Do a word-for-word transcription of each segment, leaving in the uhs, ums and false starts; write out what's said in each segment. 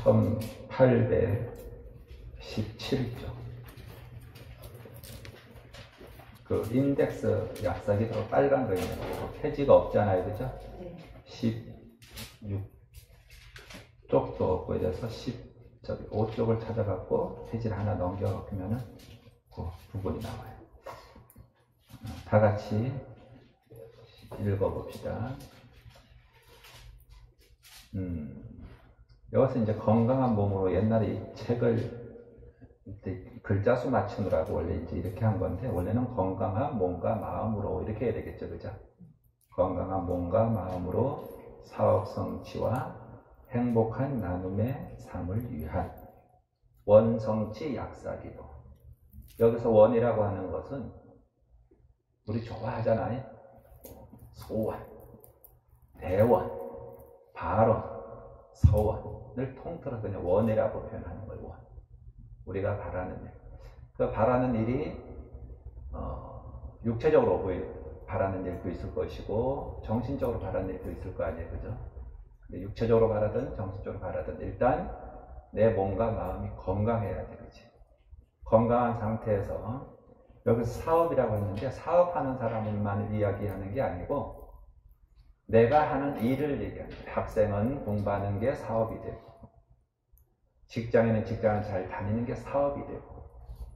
천팔백십칠 쪽. 그 인덱스 약사기도 빨간 거 있는 거. 폐지가 없잖아요. 그죠? 네. 십육 쪽도 없고 이래서 십, 저기 오 쪽을 찾아갖고 폐지를 하나 넘겨놓으면은 그 부분이 나와요. 다 같이 읽어봅시다. 음, 여기서 이제 건강한 몸으로 옛날에 이 책을 글자 수 맞추느라고 원래 이제 이렇게 한 건데, 원래는 건강한 몸과 마음으로 이렇게 해야 되겠죠, 그죠? 건강한 몸과 마음으로 사업 성취와 행복한 나눔의 삶을 위한 원성취 약사기도. 여기서 원이라고 하는 것은 우리 좋아하잖아요. 소원, 대원, 발원, 서원을 통틀어서 그냥 원이라고 표현하는 거예요. 원. 우리가 바라는 일. 그 바라는 일이 어, 육체적으로 보이, 바라는 일도 있을 것이고 정신적으로 바라는 일도 있을 거 아니에요, 그죠? 근데 육체적으로 바라든 정신적으로 바라든 일단 내 몸과 마음이 건강해야 돼, 그렇지? 건강한 상태에서 여기서 사업이라고 했는데 사업하는 사람만 이야기하는 게 아니고 내가 하는 일을 얘기하는 거예요. 학생은 공부하는 게 사업이 되고 직장에는 직장을 잘 다니는 게 사업이 되고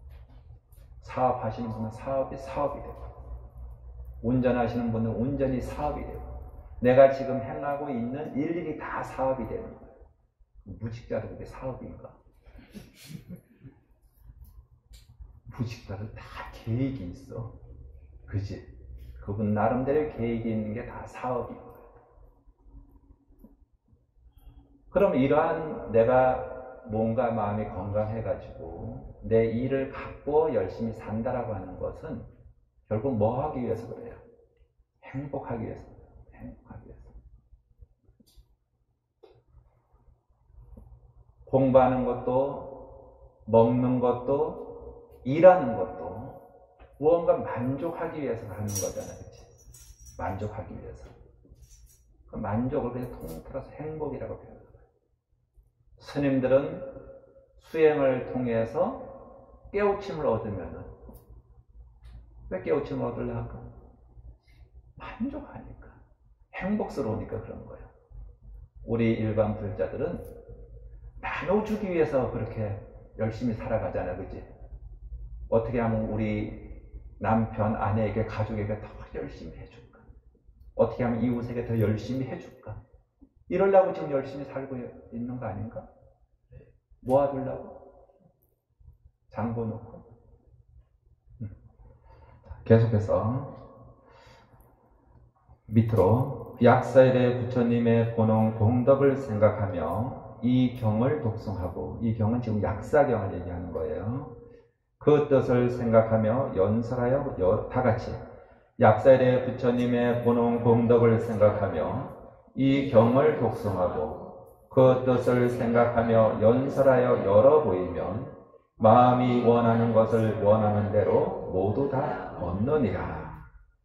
사업하시는 분은 사업이 사업이 되고 운전하시는 분은 운전이 사업이 되고 내가 지금 행하고 있는 일일이 다 사업이 되는 거예요. 무직자도 그게 사업인가? 무직자도 다 계획이 있어. 그지? 그분 나름대로 계획이 있는 게 다 사업인 거예요. 그럼 이러한 내가 몸과 마음이 건강해가지고 내 일을 갖고 열심히 산다라고 하는 것은 결국 뭐 하기 위해서 그래요? 행복하기 위해서. 행복하기 위해서. 공부하는 것도 먹는 것도 일하는 것도 무언가 만족하기 위해서 하는 거잖아요. 그치? 만족하기 위해서. 그 만족을 그냥 통틀어서 행복이라고 표현해요. 스님들은 수행을 통해서 깨우침을 얻으면은 왜 깨우침을 얻으려 할까? 만족하니까. 행복스러우니까 그런 거예요. 우리 일반 불자들은 나눠주기 위해서 그렇게 열심히 살아가잖아요. 그치? 어떻게 하면 우리 남편, 아내에게, 가족에게 더 열심히 해줄까? 어떻게 하면 이웃에게 더 열심히 해줄까? 이러려고 지금 열심히 살고 있는 거 아닌가? 모아두려고? 장보 놓고? 계속해서 밑으로 약사에 대해 부처님의 고농 공덕을 생각하며 이 경을 독송하고, 이 경은 지금 약사경을 얘기하는 거예요. 그 뜻을 생각하며 연설하여 다 같이 약사에 대해 부처님의 고농 공덕을 생각하며 이 경을 독송하고 그 뜻을 생각하며 연설하여 열어 보이면 마음이 원하는 것을 원하는 대로 모두 다 얻느니라.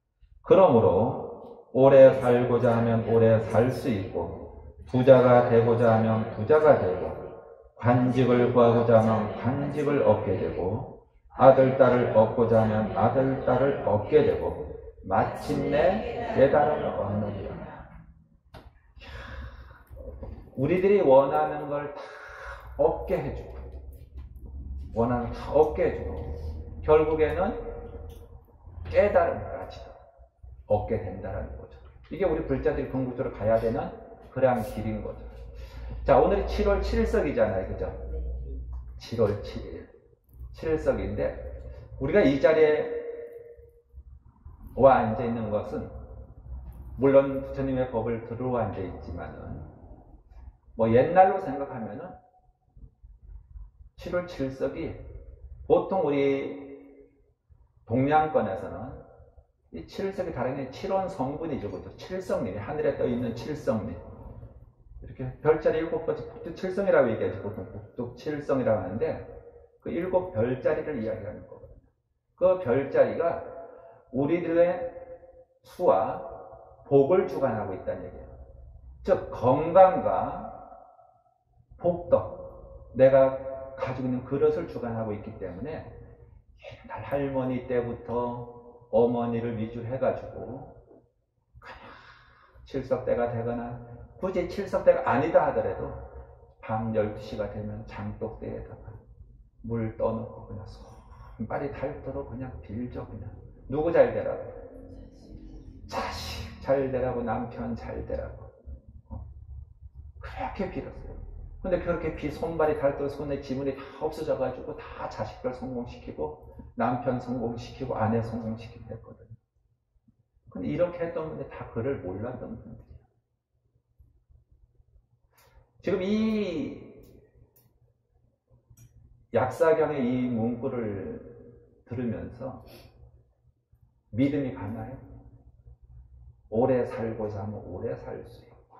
그러므로 오래 살고자 하면 오래 살 수 있고 부자가 되고자 하면 부자가 되고 관직을 구하고자 하면 관직을 얻게 되고 아들, 딸을 얻고자 하면 아들, 딸을 얻게 되고 마침내 깨달음을 얻느니라. 우리들이 원하는 걸 다 얻게 해주고 원하는 걸 다 얻게 해주고 결국에는 깨달음까지 얻게 된다는 거죠. 이게 우리 불자들이 궁극적으로 가야 되는 그러한 길인 거죠. 자, 오늘이 칠월 칠일석이잖아요. 그죠? 칠월 칠일. 칠일석인데 우리가 이 자리에 와 앉아 있는 것은 물론 부처님의 법을 들으러 앉아 있지만은 뭐 옛날로 생각하면은 칠월 칠석이 보통 우리 동양권에서는 이 칠석이 다른 게 칠원 성분이죠. 그죠? 칠성님이 하늘에 떠 있는 칠성님. 이렇게 별자리 일곱 가지 북두 칠성이라고 얘기하지. 보통 북두 칠성이라고 하는데 그 일곱 별자리를 이야기하는 거거든요. 그 별자리가 우리들의 수와 복을 주관하고 있다는 얘기예요. 즉 건강과 복덕, 내가 가지고 있는 그릇을 주관하고 있기 때문에 옛날 할머니 때부터 어머니를 위주로 해가지고 그냥 칠석대가 되거나 굳이 칠석대가 아니다 하더라도 밤 열두 시가 되면 장독대에다가 물 떠놓고 그냥 손발이 닳도록 그냥 빌죠. 그냥 누구 잘 되라고? 자식 잘 되라고, 남편 잘 되라고. 어. 그렇게 빌었어요. 근데 그렇게 비 손발이 닳도록 손에 지문이 다 없어져가지고 다 자식들 성공시키고 남편 성공시키고 아내 성공시키고 했거든요. 근데 이렇게 했던 분들 다 그를 몰랐던 분들이에요. 지금 이 약사경의 이 문구를 들으면서 믿음이 가나요? 오래 살고자 하면 오래 살 수 있고,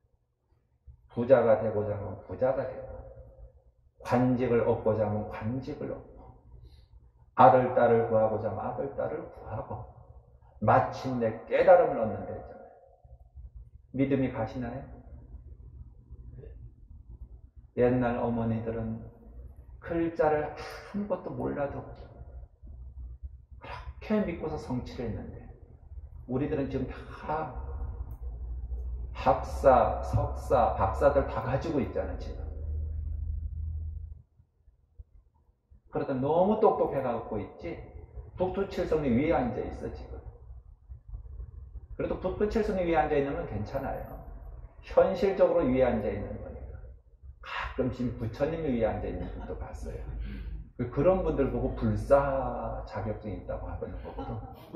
부자가 되고자 하면 부자가 되고, 관직을 얻고자 하면 관직을 얻고, 아들, 딸을 구하고자 하면 아들, 딸을 구하고, 마침내 깨달음을 얻는다 했잖아요. 믿음이 가시나요? 옛날 어머니들은 글자를 아무것도 몰라도 그렇게 믿고서 성취를 했는데, 우리들은 지금 다 학사, 석사, 박사들 다 가지고 있잖아요, 지금. 그러다 너무 똑똑해갖고 있지, 북두칠성리 위에 앉아있어, 지금. 그래도 북두칠성리 위에 앉아있는 건 괜찮아요. 현실적으로 위에 앉아있는 거니까. 가끔씩 부처님 위에 앉아있는 분도 봤어요. 그런 분들 보고 불사 자격증이 있다고 하는 거거든.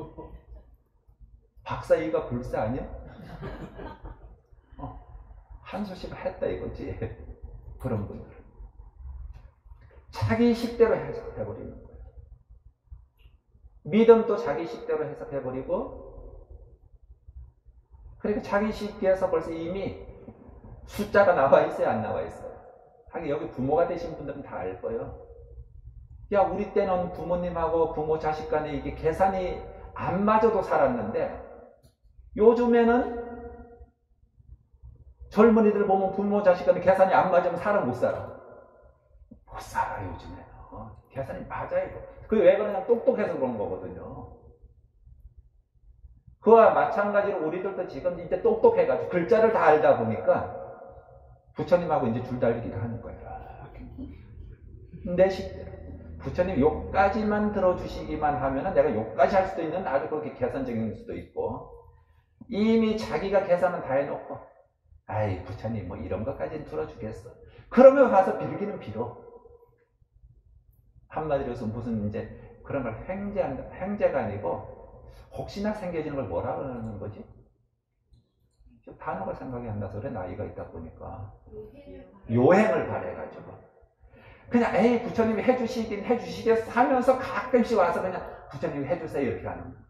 박사 이가 불사 아니야? 어, 한 수씩 했다 이거지. 그런 분들. 자기 식대로 해석해버리는 거예요. 믿음도 자기 식대로 해석해버리고, 그러니까 자기 식대에서 벌써 이미 숫자가 나와 있어요, 안 나와 있어요? 하긴 여기 부모가 되신 분들은 다 알 거예요. 야, 우리 때는 부모님하고 부모 자식 간에 이게 계산이 안 맞아도 살았는데, 요즘에는 젊은이들 보면 부모 자식 간에 계산이 안 맞으면 살아 못 살아? 못 살아, 요즘에는. 어, 계산이 맞아야 돼. 그게 왜 그러냐? 똑똑해서 그런 거거든요. 그와 마찬가지로 우리들도 지금 이제 똑똑해가지고 글자를 다 알다 보니까 부처님하고 이제 줄달리기를 하는 거예요. 내 식대로. 부처님 요까지만 들어주시기만 하면은 내가 요까지 할 수도 있는 아주 그렇게 계산적인 수도 있고, 이미 자기가 계산은 다 해놓고, 아이, 부처님 뭐 이런 것까지는 들어주겠어. 그러면 가서 빌기는 빌어. 한마디로 해서 무슨 이제 그런 걸 횡재한다, 횡재가 아니고, 혹시나 생겨지는 걸 뭐라 그러는 거지? 단어가 생각이 안 나서 그래, 나이가 있다 보니까. 요행을 바래가지고. 그냥 에이 부처님이 해주시긴 해주시겠어 하면서 가끔씩 와서 그냥 부처님이 해주세요 이렇게 하는 거예요.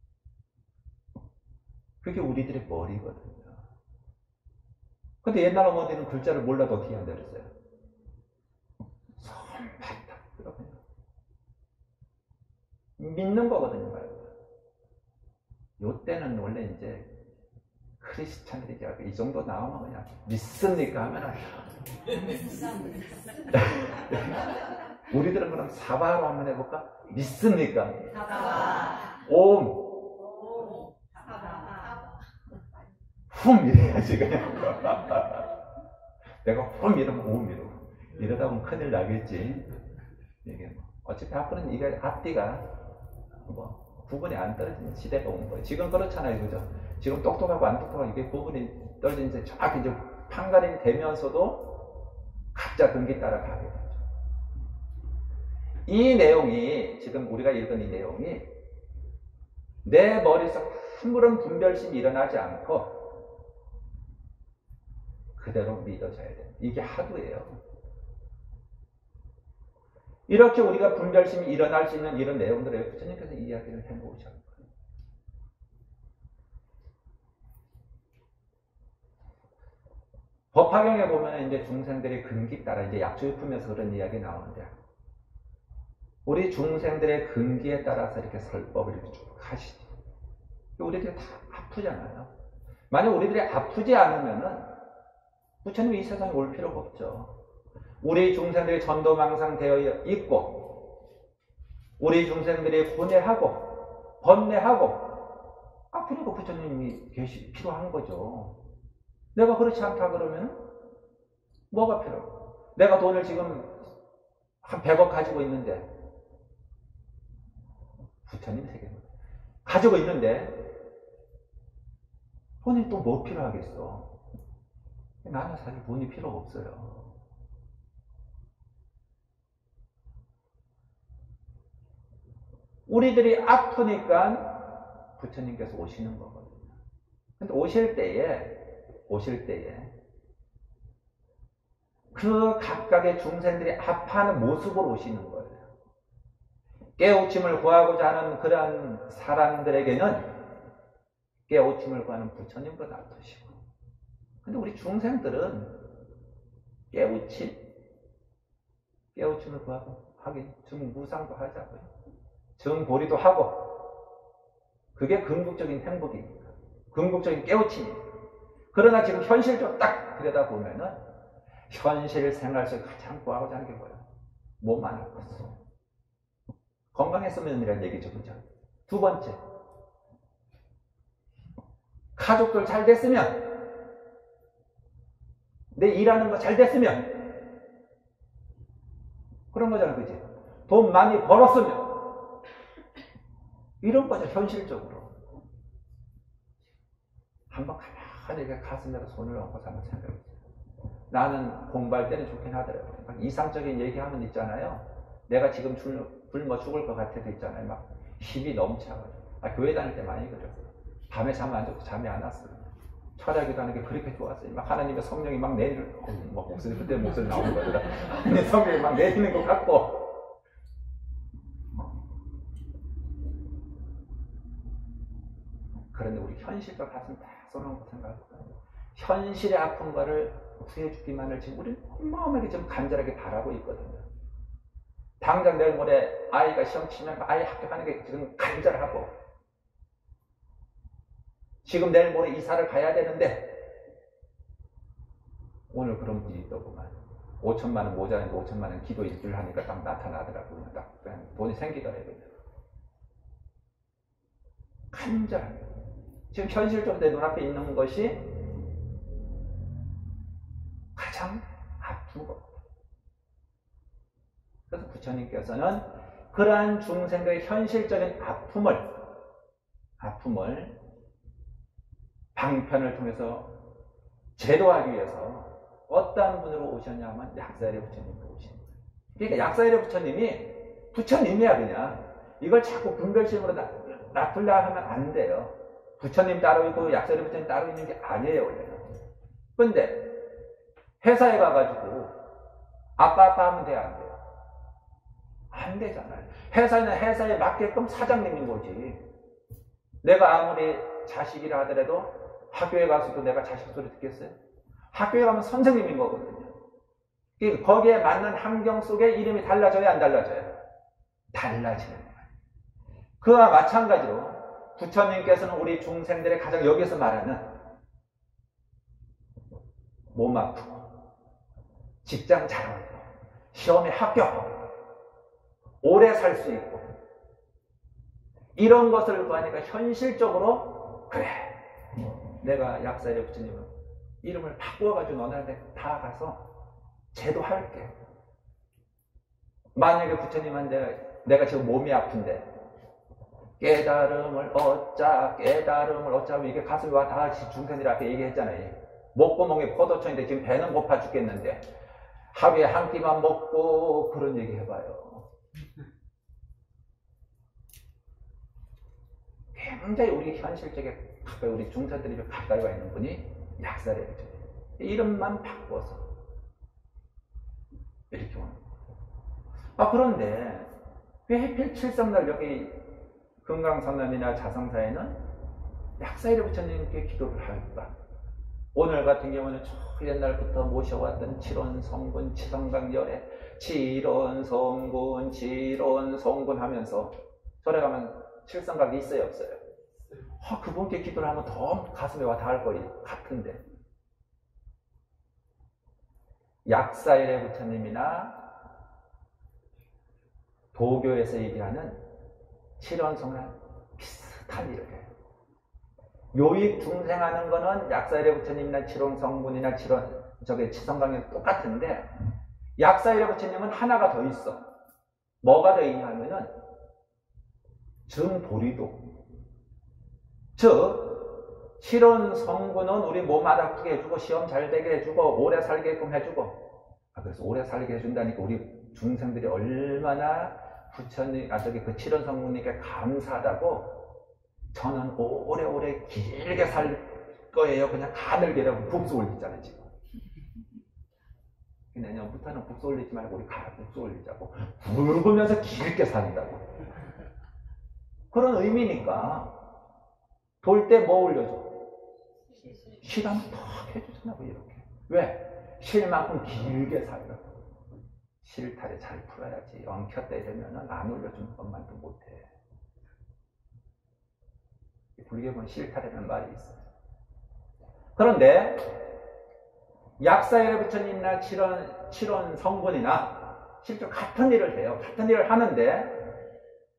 그게 우리들의 머리거든요. 근데 옛날 어머니는 글자를 몰라도 어떻게 한다 그랬어요? 손바닥 들어가요. 믿는 거거든요, 말고. 요때는 원래 이제 크리스찬들이 이 정도 나오면 그냥 믿습니까 하면 우리들은 그럼 사바로 한번 해볼까? 믿습니까? 사바. 옴. 옴. 사바. 훔 이래야지 그냥. 내가 훔 이러면 옴 이러고. 이러다 보면 큰일 나겠지. 이게 뭐 어차피 앞으로는 이게 앞뒤가 뭐 구분이 안 떨어지는 시대가 온 거예요. 지금 그렇잖아요, 그죠? 지금 똑똑하고 안 똑똑하고 이게 구분이 떨어지는데 정확히 이제 판가름이 되면서도 각자 근기 따라 가게 되죠. 이 내용이, 지금 우리가 읽은 이 내용이 내 머릿속 아무런 분별심이 일어나지 않고 그대로 믿어져야 돼요. 이게 하도예요. 이렇게 우리가 분별심이 일어날 수 있는 이런 내용들을 부처님께서 이야기를 해놓으셨어요. 법화경에 보면 이제 중생들의 근기 따라 이제 약주유품에서 그런 이야기 나오는데, 우리 중생들의 근기에 따라서 이렇게 설법을 이렇게 쭉 하시지. 우리들이 다 아프잖아요. 만약 우리들이 아프지 않으면은 부처님이 이 세상에 올 필요가 없죠. 우리 중생들이 전도망상되어 있고 우리 중생들이 고뇌하고 번뇌하고 아, 그러니까 부처님이 계시, 필요한 거죠. 내가 그렇지 않다 그러면 뭐가 필요해? 내가 돈을 지금 한 백억 가지고 있는데 부처님 세계 가지고 있는데 돈이 또 뭐 필요하겠어? 나는 사실 돈이 필요가 없어요. 우리들이 아프니까 부처님께서 오시는 거거든요. 근데 오실 때에, 오실 때에, 그 각각의 중생들이 아파하는 모습으로 오시는 거예요. 깨우침을 구하고자 하는 그러한 사람들에게는 깨우침을 구하는 부처님도 놔두시고. 근데 우리 중생들은 깨우침, 깨우침을 구하고, 하긴, 증무상도 하자고요. 증보리도 하고, 그게 궁극적인 행복입니다. 궁극적인 깨우침입니다. 그러나 지금 현실적으로 딱 들여다보면은, 현실 생활 속에 가장 구하고자 하는 게 뭐예요? 몸만 아팠어. 건강했으면 이라는 얘기죠, 그죠? 두 번째, 가족들 잘 됐으면, 내 일하는 거 잘 됐으면, 그런 거잖아, 그지? 돈 많이 벌었으면, 이런 거죠, 현실적으로. 한번 가만히 가슴에다 손을 얹고 한번 생각해보세요. 나는 공부할 때는 좋긴 하더라고요. 이상적인 얘기하면 있잖아요. 내가 지금 굶어 죽을 것 같아도 있잖아요. 막 힘이 넘쳐가지고. 아, 교회 다닐 때 많이 그랬어요. 밤에 잠 안 자고 잠이 안 왔어요. 철학기도 하는 게 그렇게 좋았어요. 막 하나님의 성령이 막 내리는, 어, 막 목소리, 그때 목소리 나오는 거더라. 근데 성령이 막 내리는 것 같고. 그런데 우리 현실과 가슴 다 쏘는 거 생각해보세요. 현실의 아픈 거를 구해주기만을 지금 우리는 어마어마하게 좀 간절하게 바라고 있거든요. 당장 내일 모레 아이가 시험 치면 아이 학교 가는 게 지금 간절하고, 지금 내일 모레 이사를 가야 되는데, 오늘 그런 분이 있더구만. 오천만 원 모자란데 오천만 원 기도 일주일 하니까 딱 나타나더라고요. 딱 그냥 돈이 생기더라고요. 간절하게. 지금 현실적으로 내 눈앞에 있는 것이 가장 아픈 것. 그래서 부처님께서는 그러한 중생들의 현실적인 아픔을, 아픔을 방편을 통해서 제도하기 위해서 어떤 분으로 오셨냐면 약사일의 부처님으로 오신 거예요. 그러니까 약사일의 부처님이 부처님이야 그냥. 이걸 자꾸 분별심으로 놔둘려 하면 안 돼요. 부처님 따로 있고 약사일의 부처님 따로 있는 게 아니에요 원래는. 근데 회사에 가가지고 아빠 아빠 하면 돼야 안 돼요? 안 되잖아요. 회사는 회사에 맞게끔 사장님인 거지. 내가 아무리 자식이라 하더라도 학교에 가서도 내가 자식 소리 듣겠어요? 학교에 가면 선생님인 거거든요. 거기에 맞는 환경 속에 이름이 달라져요, 안 달라져요? 달라지는 거예요. 그와 마찬가지로 부처님께서는 우리 중생들의 가장 여기서 말하는 몸 아프고 직장 잘 오고 시험에 합격하고 오래 살 수 있고 이런 것을 구하니까 현실적으로 그래 내가 약사의 부처님은 이름을 바꾸어가지고 너네한테 다 가서 제도할게. 만약에 부처님한테 내가 지금 몸이 아픈데 깨달음을 얻자 깨달음을 얻자 이게 가슴이 와 다 중생들 앞에 얘기했잖아요. 목구멍이 포도청인데 지금 배는 고파 죽겠는데 하루에 한 끼만 먹고 그런 얘기 해봐요. 굉장히 우리 현실적에 가까이 우리 중생들이 가까이 와 있는 분이 약사래요. 이름만 바꿔서 이렇게 오는 거예요. 아 그런데 왜 하필 칠성날 여기 금강선남이나 자성사에는 약사이래 부처님께 기도를 할까? 오늘 같은 경우는 저 옛날부터 모셔왔던 칠원성군 치성강열에 칠원성군 칠원성군 하면서 절에 가면 칠성각이 있어요 없어요? 아, 그분께 기도를 하면 더 가슴에 와 닿을 거 같은데 약사일의 부처님이나 도교에서 얘기하는 칠원성은 비슷한 일을 해요. 요익 중생하는 거는 약사일의 부처님이나 칠원성분이나 칠원, 저게 치성강이 똑같은데, 약사일의 부처님은 하나가 더 있어. 뭐가 더 있냐면은, 증보리도. 즉, 칠원성분은 우리 몸 안 아프게 해주고, 시험 잘 되게 해주고, 오래 살게끔 해주고. 아, 그래서 오래 살게 해준다니까 우리 중생들이 얼마나 부처님, 아, 저기 그 칠원성분님께 감사하다고, 저는 오래오래 길게 살 거예요. 그냥 가늘게라고 북수 올리잖아요, 지금. 내년부터는 북수 올리지 말고 우리 가 북수 올리자고. 붉으면서 길게 산다고. 그런 의미니까. 돌 때 뭐 올려줘? 실 한번 탁 해주잖아요, 이렇게. 왜? 실만큼 길게 살라고. 실타래 잘 풀어야지. 엉켰다 이러면은 안 올려주는 것만도 못해. 불교에 보면 실타래라는 말이 있어요. 그런데 약사일의 부처님이나 칠원, 칠원 성분이나 실제로 같은 일을 해요. 같은 일을 하는데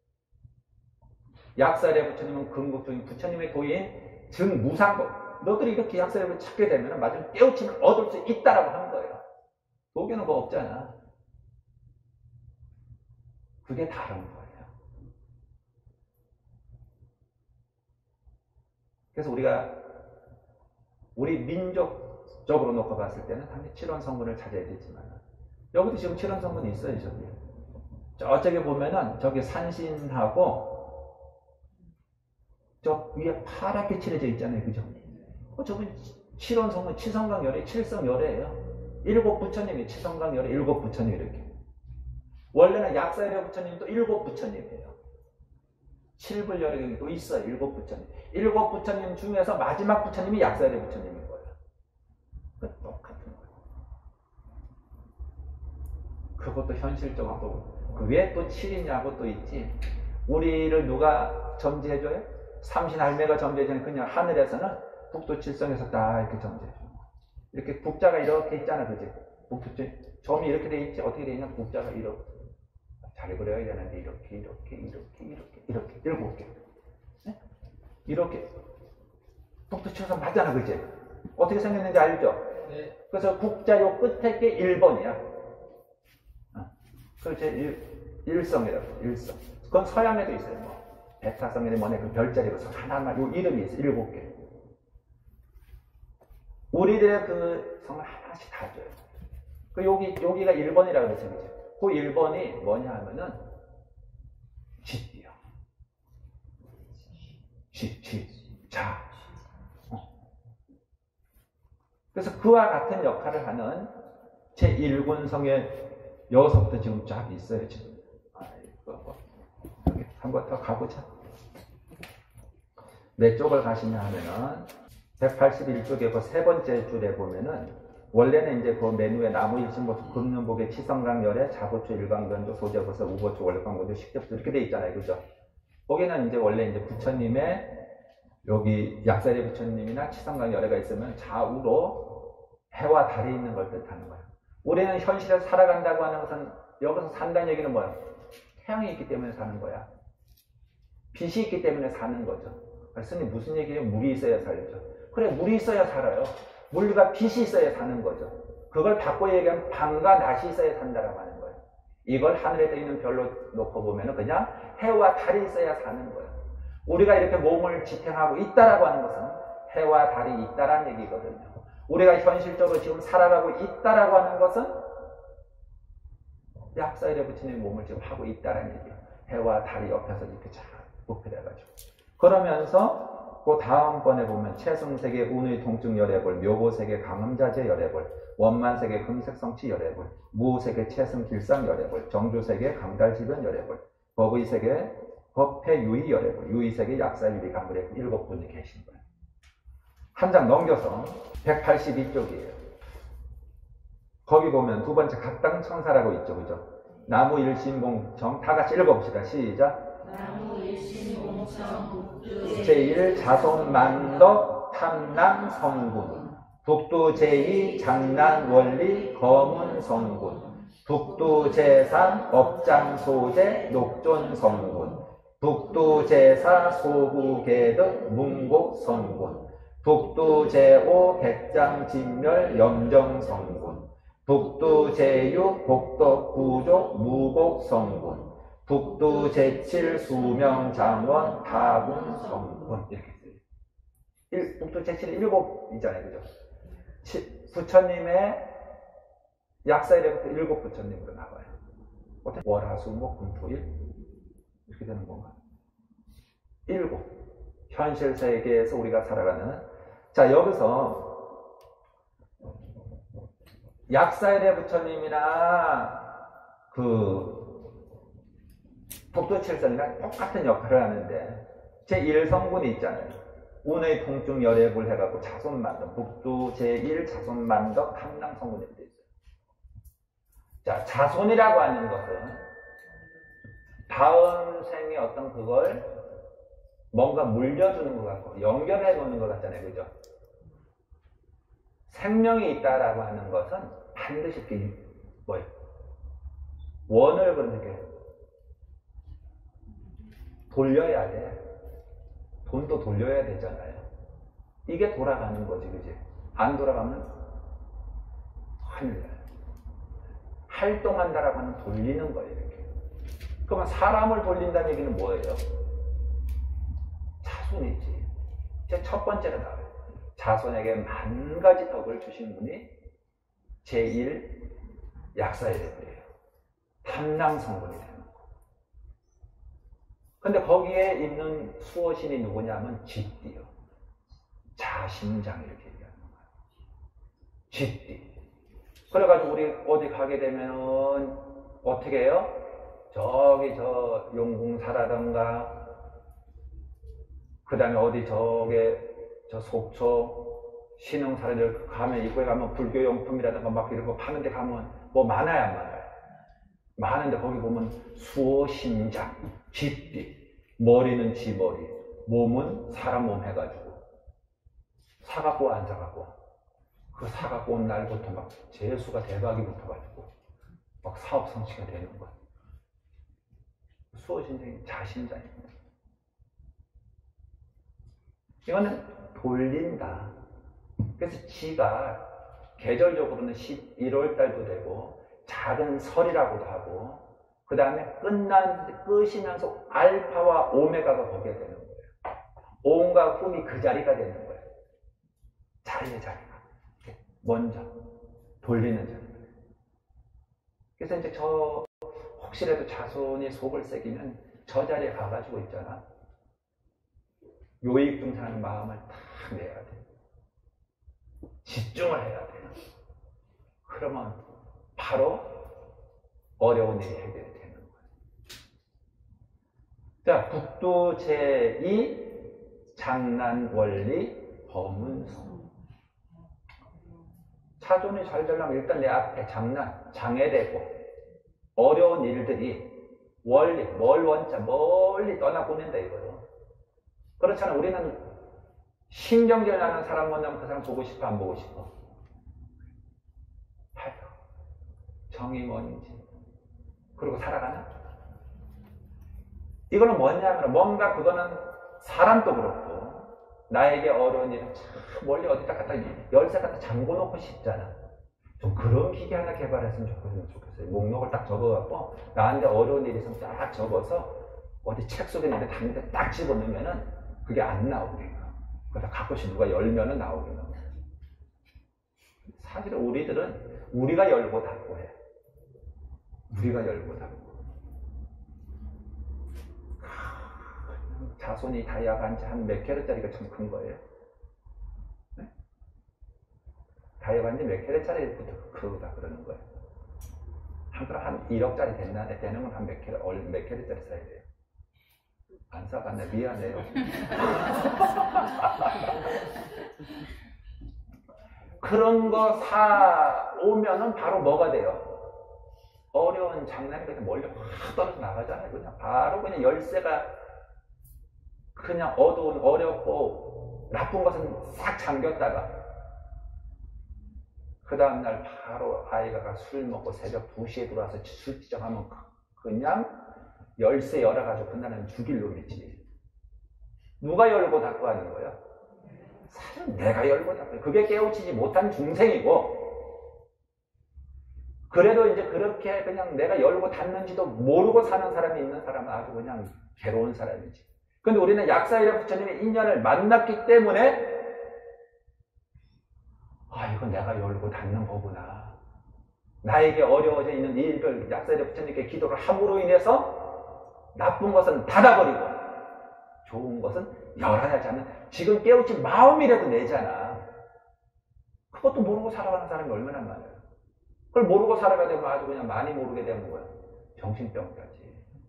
약사일의 부처님은 궁극적인 부처님의 도인 증무상법. 너들이 이렇게 약사일을 찾게 되면 마지막 깨우침을 얻을 수 있다라고 하는 거예요. 도교는 그거 없잖아. 그게 다른 거예요. 그래서 우리가 우리 민족적으로 놓고 봤을 때는 당연히 칠원 성분을 찾아야 되지만 여기도 지금 칠원 성분이 있어요. 저기 저쪽에 보면은 저기 산신하고 저 위에 파랗게 칠해져 있잖아요. 그죠? 어, 저기 칠원 성분, 치성강열애, 칠성열애예요. 일곱 부처님이 치성강열애, 일곱 부처님 이렇게. 원래는 약사열애 부처님도 일곱 부처님이에요. 칠불열애경이 또 있어요. 일곱 부처님. 일곱 부처님 중에서 마지막 부처님이 약사열애 부처님인 거예요. 그 똑같은 거예요. 그것도 현실적으로 또 그 왜 또 칠이냐고 또 있지. 우리를 누가 점지해줘요? 삼신할매가 점지해주는 그냥 하늘에서는 북두칠성에서 딱 이렇게 점지해줘요. 이렇게 북자가 이렇게 있잖아, 그지? 북두칠 점이 이렇게 돼 있지. 어떻게 돼 있냐? 북자가 이렇게. 잘 그려야 되는데 이렇게 이렇게 이렇게 이렇게 이렇게 일곱 개 네? 이렇게 북두칠성 맞잖아, 그치? 어떻게 생겼는지 알죠? 네. 그래서 국자 요 끝에 게 일 번이야. 어. 그걸 제 일 성이라고. 일성. 그건 서양에도 있어요. 뭐 베타성이니 뭐네 그 별자리가 하나만 요 이름이 있어. 일곱 개. 우리들의 그 성을 하나씩 다 줘요. 그 여기 여기가 일 번이라고 그랬죠, 그치? 그 일 번이 뭐냐 하면은 짓이요. 짓, 짓, 자. 어. 그래서 그와 같은 역할을 하는 제일 군성의 여섯도 지금 쫙 있어요. 지금. 아이고, 한번 더 가보자. 몇 쪽을 가시냐 하면은 백팔십일 쪽에 그 세 번째 줄에 보면은 원래는 이제 그 메뉴에 나무 일신보수 금년복의 치성강열에 자보초 일광변조 소재보서 우보초 원래광변조 식접수 이렇게 돼 있잖아요. 그죠? 거기는 이제 원래 이제 부처님의 여기 약사리 부처님이나 치성강열애가 있으면 좌우로 해와 달이 있는 걸 뜻하는 거예요. 우리는 현실에서 살아간다고 하는 것은 여기서 산다는 얘기는 뭐야? 태양이 있기 때문에 사는 거야. 빛이 있기 때문에 사는 거죠. 스님 무슨 얘기예요? 물이 있어야 살죠. 그래, 물이 있어야 살아요. 물과 빛이 있어야 사는 거죠. 그걸 바꿔 얘기하면 밤과 낮이 있어야 산다라고 하는 거예요. 이걸 하늘에 떠 있는 별로 놓고 보면 그냥 해와 달이 있어야 사는 거예요. 우리가 이렇게 몸을 지탱하고 있다라고 하는 것은 해와 달이 있다라는 얘기거든요. 우리가 현실적으로 지금 살아가고 있다라고 하는 것은 약사일에 부처님 몸을 지금 하고 있다라는 얘기예요. 해와 달이 옆에서 이렇게 잘 부패돼가지고. 그러면서 그 다음번에 보면 채승세계 운의 통증 열애불, 묘보세계 강음자재 열애불, 원만세계 금색성치 열애불, 무세계 채승 길상 열애불, 정주세계 강달지변 열애불, 법의세계 법회 유의 열애불, 유의세계 약사 유리 강불에 일곱 분이 계신 거예요. 한 장 넘겨서 백팔십이 쪽이에요. 거기 보면 두 번째 각당 천사라고 있죠, 그죠? 나무 일신봉청 다 같이 읽어봅시다. 시작. 나무 일신봉청 제일 자손만덕 탐남 성분. 북두 제이 장난 원리 거문 성군. 북두 제삼 업장 소재 녹존 성군. 북두 제사 소구 개득 문곡 성군. 북두 제오 백장 진멸 염정 성군. 북두 제육 복덕 구족 무곡 성군. 북두 제칠 수명 장원 다군 성군. 이렇게 써요. 일, 북두 제칠이 일곱이잖아요, 그죠? 치, 부처님의 약사일에부터 일곱 부처님으로 나와요. 어떻게 월화수목 금토일 이렇게 되는 건가? 일곱. 현실 세계에서 우리가 살아가는. 자, 여기서 약사일의 부처님이나 그 북두칠성이랑 똑같은 역할을 하는데 제일 성분이 있잖아요. 운의 통증 열애불 해갖고 자손만덕, 북두 제일 자손만덕 탐랑 성분이 되어 있어요. 자, 자손이라고 하는 것은 다음 생에 어떤 그걸 뭔가 물려주는 것 같고 연결해 놓는 것 같잖아요, 그죠? 생명이 있다라고 하는 것은 반드시 그 뭐예요? 원을 그렇게 돌려야 돼. 돈도 돌려야 되잖아요. 이게 돌아가는 거지, 그지? 안 돌아가면 큰일 나요. 활동한다라고 하는 돌리는 거예요, 이렇게. 그러면 사람을 돌린다는 얘기는 뭐예요? 자손이지. 제 첫 번째로 나와요. 자손에게 만 가지 덕을 주신 분이 제일 약사의 대불이에요. 탐랑성분이 되는 거. 근데 거기에 있는 수호신이 누구냐면 쥐띠요. 자심장 이렇게 얘기하는 거예요. 쥐띠. 그래가지고 우리 어디 가게 되면은 어떻게 해요? 저기 저 용궁사라던가 그 다음에 어디 저게 저 속초 신흥사를 가면 입구에 가면 불교용품이라든가 막 이런 거 파는 데 가면 뭐 많아요, 안 많아요? 많은데 거기 보면 수호신장, 쥐띠, 머리는 쥐머리, 몸은 사람 몸 해가지고 사 갖고 앉아갖고 그 사 갖고 온 날부터 막 재수가 대박이 붙어가지고 막 사업 성취가 되는 거예요. 수호신장이 자신장입니다. 이거는 돌린다. 그래서 지가 계절적으로는 십일월 달도 되고 작은 설이라고도 하고 그 다음에 끝난 끝이면서 알파와 오메가가 거기에 되는 거예요. 온과 흠이 그 자리가 되는 거예요. 자리의 자리가 먼저 돌리는 자리. 그래서 이제 저 혹시라도 자손이 속을 새기면 저 자리에 가가지고 있잖아. 요익등산하는 마음을 딱 내야 돼. 집중을 해야 돼. 그러면 바로 어려운 일이 해결이 되는 거예요. 자, 북두 제이 장난 원리 범은성. 차존이 잘 되려면 일단 내 앞에 장난, 장애되고 어려운 일들이 원리, 멀 원자 멀리 떠나보낸다 이거예요. 그렇잖아. 우리는 신경질 나는 사람 만나면 그 사람 보고 싶어, 안 보고 싶어? 아유, 정이 뭔지. 그리고 살아가나? 이거는 뭐냐면 뭔가 그거는 사람도 그렇고 나에게 어려운 일은 참 멀리 어디다 갖다 열쇠 갖다 잠궈놓고 싶잖아. 좀 그런 기계 하나 개발했으면 좋겠어요. 목록을 딱 적어갖고 나한테 어려운 일이 있으면 딱 적어서 어디 책 속에 있는데 다른데 딱 집어넣으면은 그게 안 나오니까. 그러다 가끔씩 누가 열면은 나오긴 나오고. 사실은 우리들은 우리가 열고 닫고 해. 우리가 열고 닫고. 자손이 다이아반지 한 몇 캐럿짜리가 참 큰 거예요. 네? 다이아반지 몇 캐럿짜리부터 크다 그러는 거예요. 한 그릇 한 일억짜리 됐나? 되는 건 한 몇 캐럿, 몇 캐럿짜리 사야 돼요. 안 사봤네. 미안해요. 그런 거 사오면은 바로 뭐가 돼요? 어려운 장난이 그냥 멀리 확 떨어져 나가잖아요. 그냥 바로 그냥 열쇠가 그냥 어두운, 어렵고 나쁜 것은 싹 잠겼다가 그 다음날 바로 아이가 술 먹고 새벽 두 시에 들어와서 술 지정하면 그냥 열쇠 열어가지고 그날은 죽일 놈이지. 누가 열고 닫고 하는 거야? 사실은 내가 열고 닫고. 그게 깨우치지 못한 중생이고, 그래도 이제 그렇게 그냥 내가 열고 닫는지도 모르고 사는 사람이 있는 사람은 아주 그냥 괴로운 사람이지. 근데 우리는 약사이라 부처님의 인연을 만났기 때문에 아, 이건 내가 열고 닫는 거구나. 나에게 어려워져 있는 일을 약사이라 부처님께 기도를 함으로 인해서 나쁜 것은 닫아버리고 좋은 것은 열어야지 하는, 지금 깨우친 마음이라도 내잖아. 그것도 모르고 살아가는 사람이 얼마나 많아요. 그걸 모르고 살아가게 되면 아주 그냥 많이 모르게 되는 거야. 정신병자지.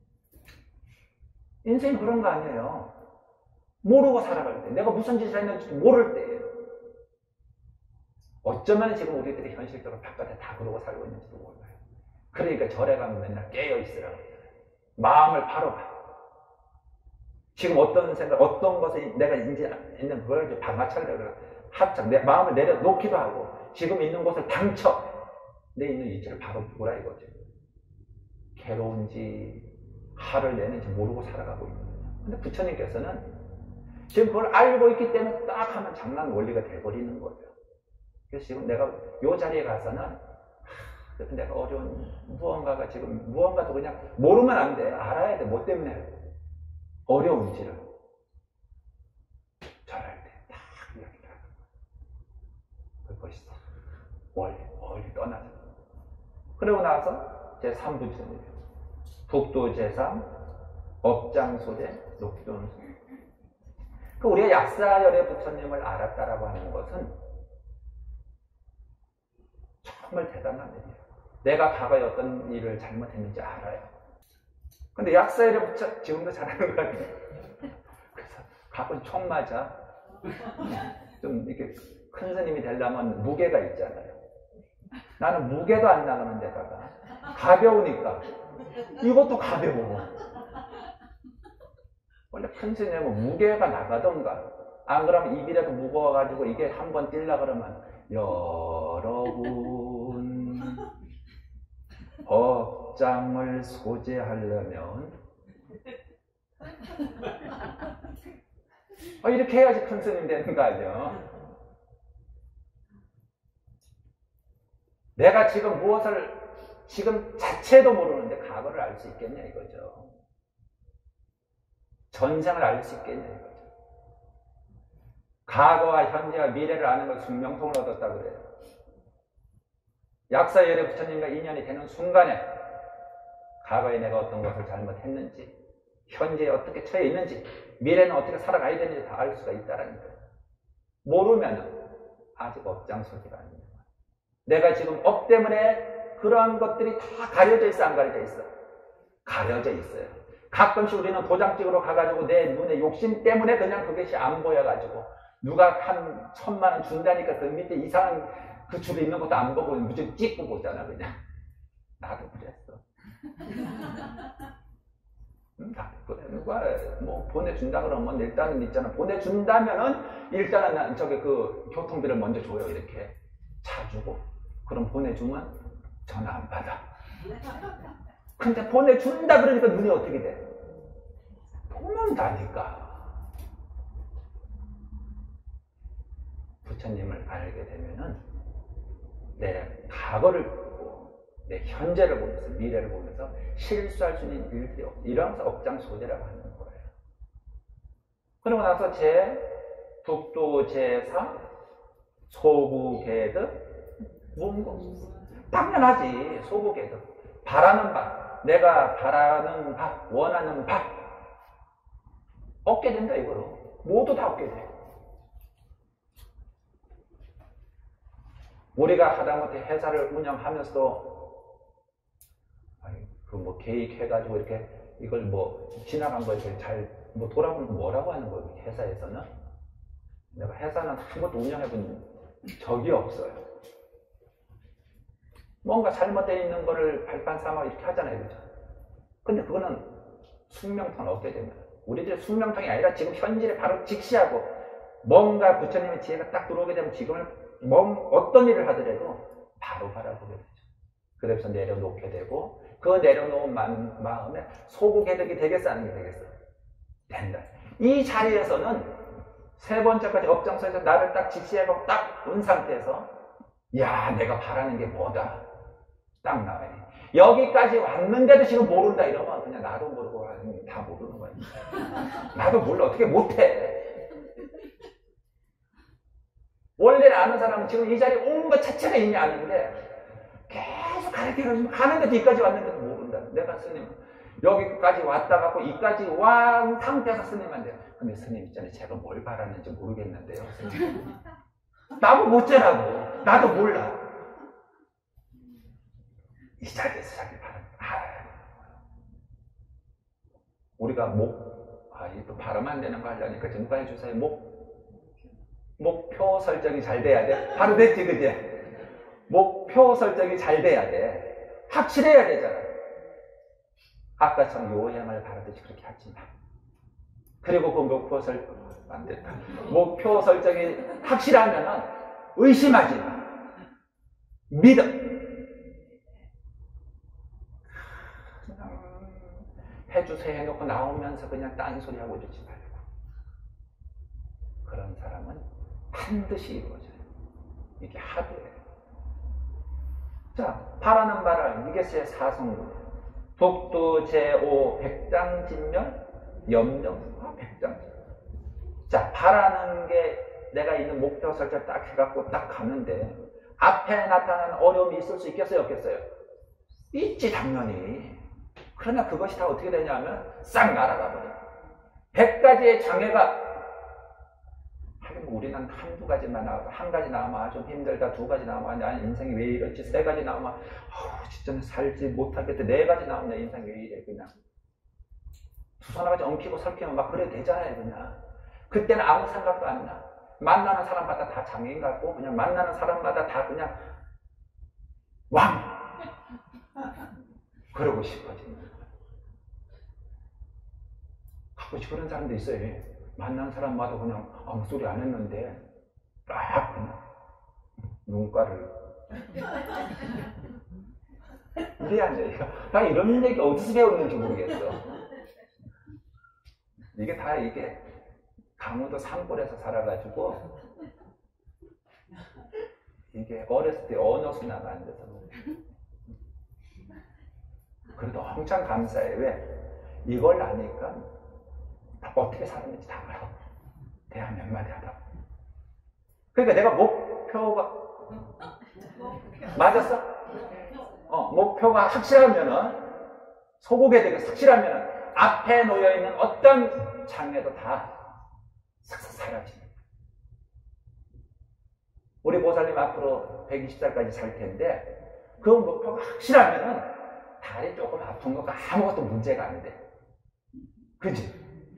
인생이 그런 거 아니에요. 모르고 살아갈 때, 내가 무슨 짓을 했는지도 모를 때예요. 어쩌면 지금 우리들이 현실적으로 바깥에 다 그러고 살고 있는지도 몰라요. 그러니까 절에 가면 맨날 깨어있으라고 해요. 마음을 바로 봐. 지금 어떤 생각, 어떤 것에 내가 이제 있는 그걸 이제 방아차려고 합작, 내 마음을 내려놓기도 하고, 지금 있는 곳을 당쳐, 내 있는 위치를 바로 보라 이거죠. 괴로운지, 화를 내는지 모르고 살아가고 있는 거예요. 근데 부처님께서는 지금 그걸 알고 있기 때문에 딱 하면 장난 원리가 돼버리는 거예요. 그래서 지금 내가 요 자리에 가서는 하, 내가 어려운 무언가가 지금 무언가도 그냥 모르면 안 돼. 알아야 돼. 뭐 때문에 어려운지를 절할 때 딱 이야기를 하는 거예요. 그것이 멀리 멀리 떠나죠. 그러고 나서 제삼 부처님이에요. 북도 제삼, 업장소대, 녹존소. 그 우리가 약사열의 부처님을 알았다라고 하는 것은 정말 대단한 일이에요. 내가 과거에 어떤 일을 잘못했는지 알아요. 근데 약사열의 부처, 지금도 잘하는 거 아니에요? 그래서 가끔 총 맞아. 좀 이렇게 큰 스님이 되려면 무게가 있잖아요. 나는 무게도 안 나가는 데다가 가벼우니까 이것도 가벼워. 원래 큰 스님은 무게가 나가던가, 안 그러면 입이라도 무거워가지고 이게 한번 뛸라 그러면 여러분 법장을 소재하려면 어, 이렇게 해야지 큰 스님 되는 거 아니야. 내가 지금 무엇을 지금 자체도 모르는데 과거를 알 수 있겠냐 이거죠. 전생을 알 수 있겠냐 이거죠. 과거와 현재와 미래를 아는 걸 숙명통을 얻었다고 그래요. 약사열의 부처님과 인연이 되는 순간에 과거에 내가 어떤 것을 잘못했는지, 현재에 어떻게 처해 있는지, 미래는 어떻게 살아가야 되는지 다 알 수가 있다는 거예요. 모르면 아직 업장소지가 아닙니다. 내가 지금 업 때문에 그러한 것들이 다 가려져 있어, 안 가려져 있어? 가려져 있어요. 가끔씩 우리는 도장 찍으러 가가지고 내 눈에 욕심 때문에 그냥 그것이 안 보여가지고 누가 한 천만 원 준다니까 그 밑에 이상한 그 줄에 있는 것도 안 보고 무조건 찍고 보잖아 그냥. 나도 그랬어. 응, 나도 그래. 누가 뭐 보내준다 그러면 일단은 있잖아. 보내준다면은 일단은 난 저기 그 교통비를 먼저 줘요. 이렇게 차 주고. 그럼 보내주면 전화 안 받아. 근데 보내준다 그러니까 눈이 어떻게 돼? 보낸다니까. 부처님을 알게 되면은 내 과거를 보고 내 현재를 보면서 미래를 보면서 실수할 수 있는 일들이 없어. 이러면서 업장소재라고 하는 거예요. 그러고 나서 제 북도 제삼 소구계득 문공. 당연하지. 소구계득. 바라는 바, 내가 바라는 바, 원하는 바 얻게 된다 이거로. 모두 다 얻게 돼. 우리가 하다못해 회사를 운영하면서도 그 뭐 계획해가지고 이렇게 이걸 뭐 지나간 거 이렇게 잘 뭐 돌아보면 뭐라고 하는 거예요? 회사에서는 내가 회사는 아무것도 운영해본 적이 없어요. 뭔가 잘못되어 있는 거를 발판 삼아 이렇게 하잖아요, 그죠? 근데 그거는 숙명통을 얻게 되면 우리들의 숙명통이 아니라 지금 현실에 바로 직시하고 뭔가 부처님의 지혜가 딱 들어오게 되면 지금은 뭐 어떤 일을 하더라도 바로 바라보게 되죠. 그래서 내려놓게 되고 그 내려놓은 마, 마음에 소구개득이 되겠어 하는 게 되겠어? 된다. 이 자리에서는 세 번째까지 업장서에서 나를 딱 지시해보고 딱 온 상태에서 야 내가 바라는 게 뭐다 딱 나와요. 여기까지 왔는데도 지금 모른다 이러면 그냥 나도 모르고 다 모르는 거야. 나도 몰라 어떻게 못해. 원래 아는 사람은 지금 이 자리에 온 것 자체가 이미 아는데 계속 가르쳐주면 가는데도 이까지 왔는데도 모른다. 내가 스님 여기까지 왔다 갖고 이까지 와 상태에서 스님한테 근데 스님 있잖아요. 제가 뭘 바랐는지 모르겠는데요. 스님. 나도 못재라고. 나도 몰라. 이 자리에서 자기 바람 알아야 돼요. 우리가 목, 아, 이거 바라면 안 되는 거 하려니까 누가 해주세요. 목, 목표 설정이 잘 돼야 돼. 바로 됐지, 그지? 목표 설정이 잘 돼야 돼. 확실해야 되잖아. 아까처럼 요행을 바라듯이 그렇게 하지 마. 그리고 그 목표 설정, 안 됐다. 목표 설정이 확실하면은 의심하지 마. 믿어. 해주세요 해놓고 나오면서 그냥 딴소리 하고 이러지 말고. 그런 사람은 반드시 이루어져요. 이게 합이에요. 자, 바라는 바라, 이게 제 사성문. 독도 제오 백장진멸, 염정, 아, 백장진멸. 자, 바라는 게 내가 있는 목표 설정 딱 해갖고 딱 가는데, 앞에 나타나는 어려움이 있을 수 있겠어요, 없겠어요? 있지, 당연히. 그러나 그것이 다 어떻게 되냐면, 싹 날아가 버려요. 백 가지의 장애가 하긴 뭐 우리는 한두 가지만 나와도 한 가지 나오면 좀 힘들다, 두 가지 나오면 나 인생이 왜 이렇지, 세 가지 나오면 어우 진짜 살지 못하겠다, 네 가지 나오면 내 인생이 왜 이래 그냥 두서너가지 엉키고 설키면 막 그래 되잖아요. 그냥 그때는 아무 생각도 안 나. 만나는 사람마다 다 장애인 같고 그냥 만나는 사람마다 다 그냥 왕 그러고 싶어지는 거야. 가끔씩 그런 사람도 있어요. 만난 사람마다 그냥 아무 소리 안 했는데 딱 그냥 눈가를 이래 앉아. 나 이런 얘기 어디서 배웠는지 모르겠어. 이게 다 이게 강원도 산골에서 살아가지고 이게 어렸을 때 언어 순화가 안 돼서 그래도 엄청 감사해. 왜? 이걸 아니까 어떻게 살았는지 다 알아. 대화 몇 마디 하다. 그러니까 내가 목표가 맞았어? 어, 목표가 확실하면은 소고개 되게 확실하면은 앞에 놓여 있는 어떤 장애도 다 싹싹 사라집니다. 우리 보살님 앞으로 백이십 살까지 살 텐데 그 목표가 확실하면은 다리 조금 아픈 것과 아무것도 문제가 안 돼. 그지?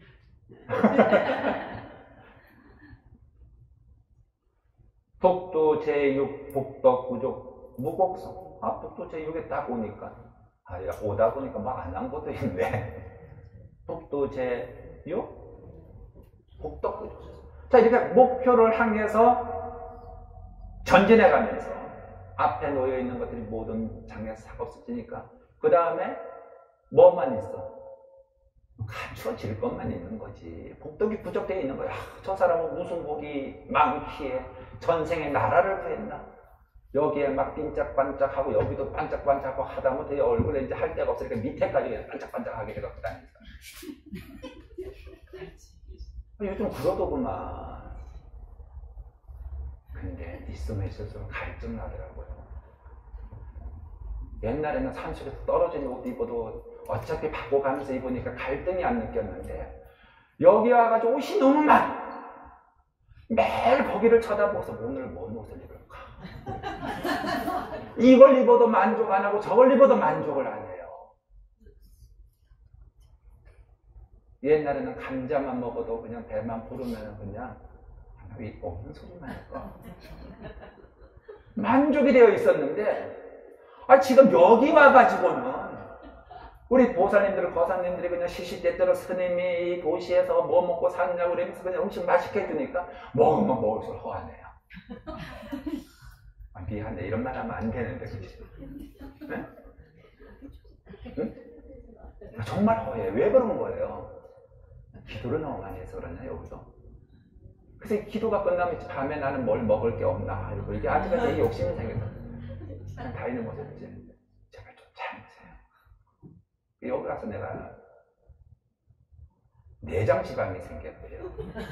독도 제육 복덕 부족 무곡성. 아, 독도 제육에 딱 오니까 아, 야, 오다 보니까 막 안 한 것도 있네. 독도 제육 복덕 부족. 자, 이렇게 목표를 향해서 전진해 가면서 앞에 놓여 있는 것들이 모든 장애에서 싹 없어지니까 그 다음에 뭐만 있어? 갖추어질 것만 있는 거지. 복덕이 부족되어 있는 거야. 저 사람은 무슨 복이 많기에 전생에 나라를 구했나? 여기에 막 빈짝반짝하고 여기도 반짝반짝하고 하다못해 얼굴에 이제 할 데가 없으니까 밑에까지 반짝반짝하게 돼갖고 다니까. 요즘 그러더구만. 근데 있으면 있을수록 갈증 나더라고요. 옛날에는 산속에서 떨어진 옷 입어도 어차피 받고 가면서 입으니까 갈등이 안 느꼈는데 여기 와가지고 옷이 너무 많아. 매일 거기를 쳐다보고서 오늘 뭔 옷을 입을까? 이걸 입어도 만족 안 하고 저걸 입어도 만족을 안 해요. 옛날에는 감자만 먹어도 그냥 배만 부르면 그냥 왜 없는 소리만 할까? 만족이 되어 있었는데 아 지금 여기 와가지고는 우리 보살님들, 거사님들이 그냥 시시때때로 스님이 도시에서 뭐 먹고 사느냐고 그러면서 그냥 음식 맛있게 해주니까 먹으면 먹을수록 허하네요. 아, 미안해. 이런 말 하면 안 되는데, 그치? 네? 응? 정말 허해. 왜 그런 거예요? 기도를 너무 많이 해서 그러냐, 여기서? 그래서 기도가 끝나면 밤에 나는 뭘 먹을 게 없나, 이러고 이게 아직까지 욕심이 생겨서. 그냥 다 있는 거죠, 이제. 제발 좀 참으세요. 여기 가서 내가 내장 지방이 생겼대요.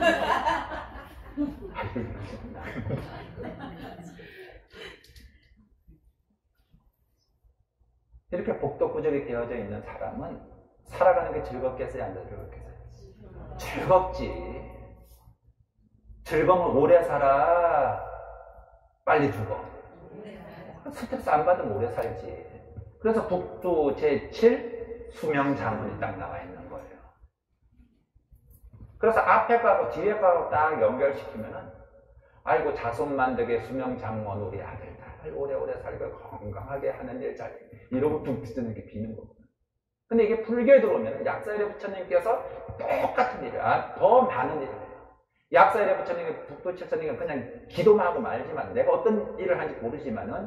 이렇게 복덕구적이 되어져 있는 사람은 살아가는 게 즐겁겠어요? 안 즐겁겠어요? 즐겁지. 즐거우면 오래 살아. 빨리 죽어. 스트레스 안 받으면 오래 살지. 그래서 북두 제칠 수명장문이 딱 나와 있는 거예요. 그래서 앞에 거하고 뒤에 거하고 딱 연결시키면은 아이고 자손만덕의 수명장문 우리 아들 딸 오래오래 살고 건강하게 하는 일 잘 이러고 뚝 이렇게 비는 거거든요. 근데 이게 불교에 들어오면 약사일의 부처님께서 똑같은 일을, 아, 더 많은 일을 해요. 약사일의 부처님이 북두칠선님은 그냥 기도만 하고 말지만 내가 어떤 일을 하는지 모르지만은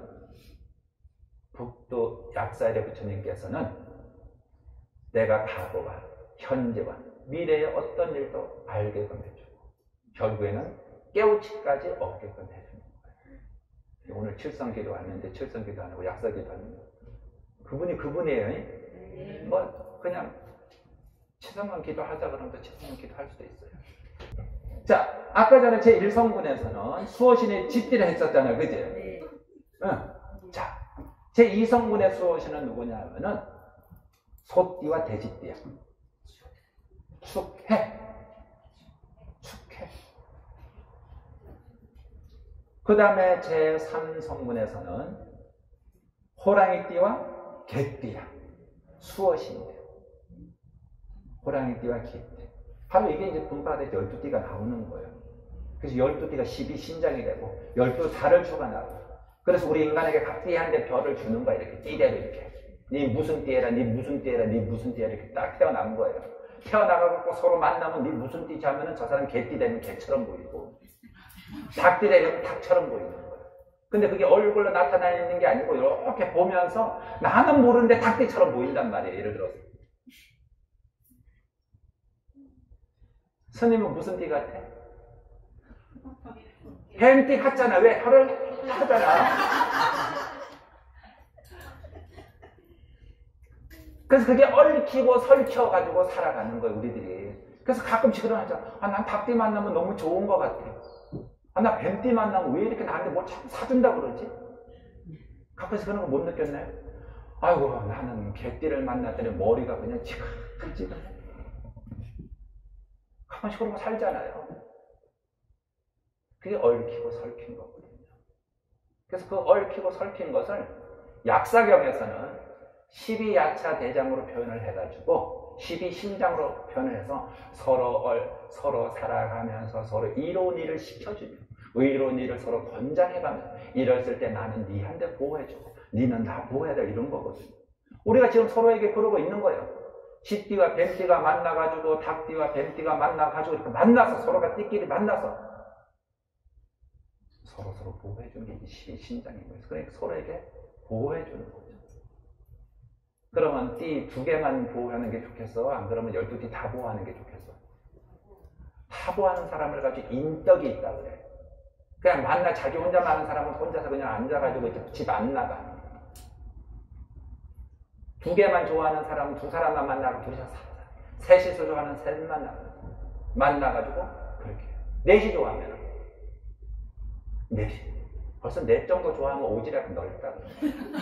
북두 약사일의 부처님께서는 내가 과거와 현재와 미래의 어떤 일도 알게끔 해주고 결국에는 깨우치까지 얻게끔 해주는 거예요. 오늘 칠성기도 왔는데 칠성기도 안 하고 약사기도 하는 거예요. 그분이 그분이에요. 네. 뭐 그냥 칠성만 기도하자 그러면 칠성만 기도할 수도 있어요. 자, 아까 전에 제일 성분에서는 수호신이 집디를 했었잖아요. 그지? 네. 응. 자, 제이 성분의 수호신은 누구냐 하면은 소띠와 대지띠야. 축해. 축해. 그 다음에 제삼 성분에서는 호랑이띠와 개띠야. 수호신이에요. 호랑이띠와 개띠. 바로 이게 이제 분파가 돼서 열두 띠가 나오는 거예요. 그래서 열두 띠가 십이 신장이 되고 열두 달을 초과나고 그래서 우리 인간에게 각 띠한테 별을 주는 거야. 이렇게 띠대로 이렇게. 네 무슨 띠에라, 네 무슨 띠에라, 네 무슨 띠에라 이렇게 딱 태어난 거예요. 태어나가지고 서로 만나면 네 무슨 띠지 하면은 저 사람 개띠 되면 개처럼 보이고 닭띠 되면 닭처럼 보이는 거예요. 근데 그게 얼굴로 나타나 있는 게 아니고 이렇게 보면서 나는 모르는데 닭띠처럼 보인단 말이에요. 예를 들어서. 스님은 무슨 띠 같아? 뱀띠 같잖아. 왜? 혀를 하잖아. 그래서 그게 얽히고 설켜가지고 살아가는 거예요, 우리들이. 그래서 가끔씩 그러죠. 아, 난 닭띠 만나면 너무 좋은 것 같아. 아, 나 뱀띠 만나면 왜 이렇게 나한테 뭘 참 사준다 그러지? 가끔씩 그런 거 못 느꼈나요? 아이고, 나는 개띠를 만났더니 머리가 그냥 지글지글. 가끔씩 그런 거 살잖아요. 그게 얽히고 설킨 거거든요. 그래서 그 얽히고 설킨 것을 약사경에서는 십이야차 대장으로 표현을 해가지고 십이신장으로 표현을 해서 서로 얼, 서로 살아가면서 서로 이로운 일을 시켜주며 의로운 일을 서로 권장해가며 이랬을 때 나는 니한테 보호해주고 니는 나 보호해야 돼 이런 거거든요. 우리가 지금 서로에게 그러고 있는 거예요. 쥐띠와 뱀띠가 만나가지고 닭띠와 뱀띠가 만나가지고 이렇게 만나서 서로가 띠끼리 만나서 서로 서로 보호해주는 게 십이신장인 거예요. 그러니까 서로에게 보호해주는 거죠. 그러면 띠 두 개만 보호하는 게 좋겠어? 안 그러면 열두 띠 다 보호하는 게 좋겠어? 다 보호하는 사람을 가지고 인덕이 있다 그래. 그냥 만나 자기 혼자 많은 사람은 혼자서 그냥 앉아가지고 집 안 나가. 두 개만 좋아하는 사람은 두 사람만 만나고 둘이서 살아. 셋이서 좋아하는 셋만 만나고 만나가지고 그렇게 해요. 넷이 좋아하면 넷이 벌써 넷 정도 좋아하면 오지랖이 넓다 그래.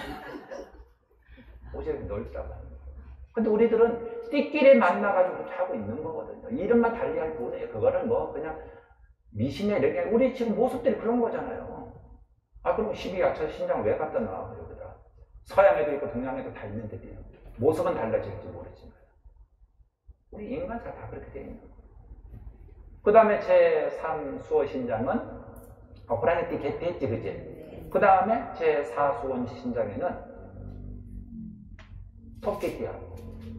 오지랖이 넓다고 하는 거예요. 근데 우리들은 띠끼리 만나가지고 그렇게 하고 있는 거거든요. 이름만 달리할 뿐이에요. 그거를 뭐 그냥 미신에 이렇게 우리 지금 모습들이 그런 거잖아요. 아 그럼 십이야차 신장 왜 갖다 놔 여기다. 서양에도 있고 동양에도 다 있는데 모습은 달라질지 모르지만 우리 인간사 다 그렇게 되어 있는 거예요. 그 다음에 제삼 수호신장은 어, 호랑이띠 개띠 했지 그치? 그 다음에 제사 수호신장에는 토끼띠하고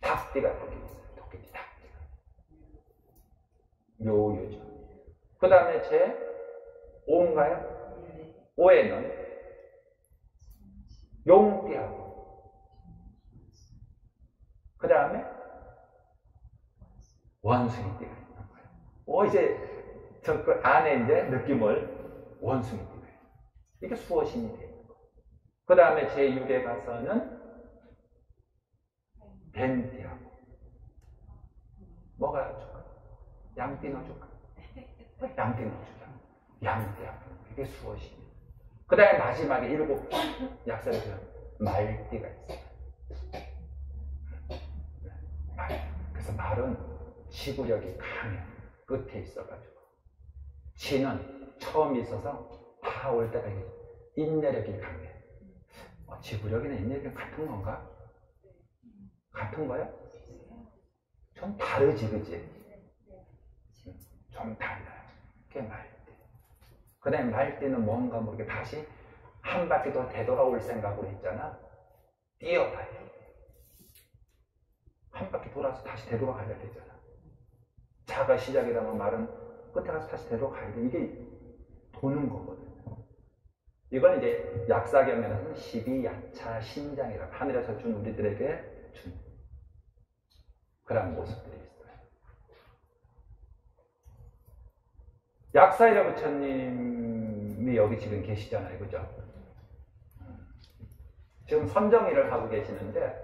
닭띠가 거기 있어요. 토끼띠, 닭띠가. 묘유죠. 그 다음에 제 오인가요? 오에는 용띠하고, 그 다음에 원숭이띠가 있는 거예요. 오, 이제 저 그 안에 이제 느낌을 원숭이띠가 해요. 이게 수호신이 돼요. 그 다음에 제 육에 가서는 뱀띠하고, 뭐가 좋을까? 양띠 넣어줄까? 양띠 넣어주자. 양띠하고, 이게 수호신이에요. 그 다음에 마지막에 일곱 약사를 보면 말띠가 있어요. 말. 그래서 말은 지구력이 강해. 끝에 있어가지고. 지는 처음 있어서 다 올 때가 인내력이 강해. 어, 지구력이나 인내력이 같은 건가? 같은 거야? 좀 다르지, 그지? 좀 달라요. 그게 말띠. 그 다음에 말띠는 뭔가 모르게 다시 한 바퀴 더 되돌아올 생각으로 있잖아. 뛰어가야 돼. 한 바퀴 돌아서 다시 되돌아가야 되잖아. 자가 시작이라면 말은 끝에 가서 다시 되돌아가야 돼. 이게 도는 거거든요. 이건 이제 약사경에는 십이야차 신장이라고 하늘에서 준 우리들에게 준 그런 모습들이 있어요. 약사이라 부처님이 여기 지금 계시잖아요. 그죠? 지금 선정일을 하고 계시는데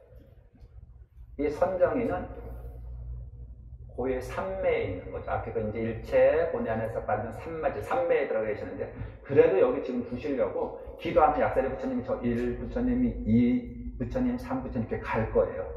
이 선정이는 고의 삼매에 있는 거죠. 아까 그 이제 일체 본의 안에서 받는 삼마지, 삼매에 들어가 계시는데 그래도 여기 지금 두시려고 기도하면 약사리 부처님이 저 일 부처님이 이 부처님, 삼 부처님 이렇게 갈 거예요.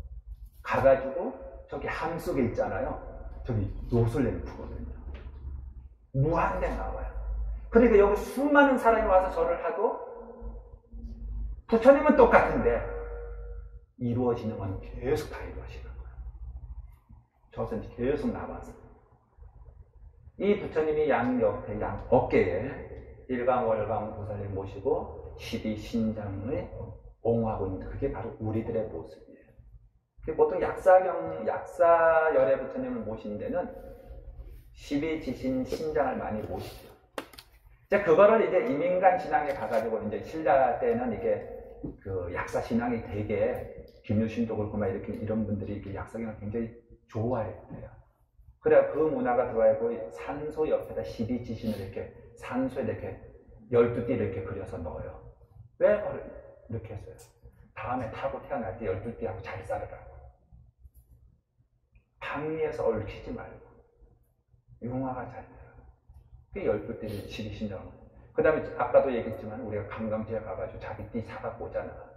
가가지고 저기 함 속에 있잖아요. 저기 노슬렘 푸거든요. 무한대 나와요. 그러니까 여기 수많은 사람이 와서 절을 하도 부처님은 똑같은데 이루어지는 건 계속 다 이루어지는 거예요. 저선 계속 나와서 이 부처님이 양 옆에 양 어깨에 일광월광 보살을 모시고 십이신장을 옹호하고 있는 그게 바로 우리들의 모습이에요. 보통 약사경 약사열애 부처님을 모신 데는 십이지신 신장을 많이 모시죠. 이제 그거를 이제 이민간 신앙에 가가지고 이제 신라 때는 이게 그 약사 신앙이 되게 김유신도 그렇고 막 이렇게 이런 분들이 이렇게 약사경을 굉장히 좋아했대요. 그래 그 문화가 들어가고 산소 옆에다 십이지신을 이렇게 산소에 이렇게 열두 띠를 이렇게 그려서 넣어요. 왜 이렇게 했어요? 다음에 타고 태어날 때 열두 띠하고 잘 살으라고. 방위에서 얽히지 말고 융화가 잘 돼요. 그게 열두 띠를 십이신장. 그 다음에 아까도 얘기했지만 우리가 관광지에 가가지고 자기 띠 사갖고 오잖아.